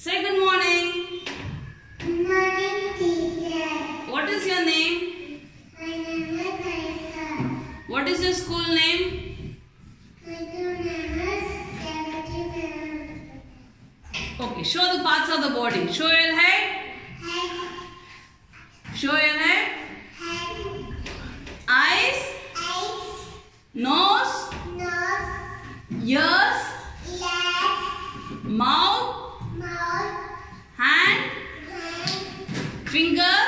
Say good morning. Good morning, teacher. What is your name? My name is Aisha. What is your school name? My school name is Jagati. Okay, show the parts of the body. Show your head. Head. Show your head. Head. Eyes. Eyes. Nose. Nose. Ears. Ears. Mouth. Mouth. Hand. Hand. Finger.